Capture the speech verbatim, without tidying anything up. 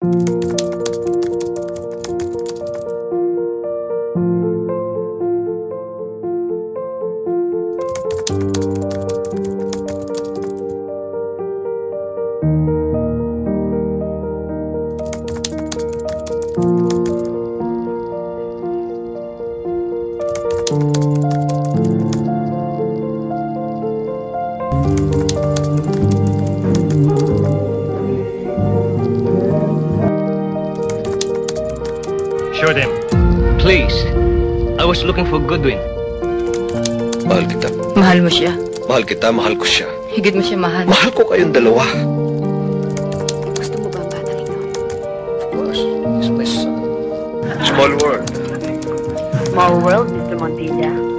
Show them. Please. I was looking for Goodwin. Mahal kita. Mahal mo siya. Mahal kita, mahal ko siya. Higit mo siya mahal. Mahal ko kayong dalawa. Gusto mo ba ang batang ito? Of course. It's my son. Small world. Small world, Mister Montilla.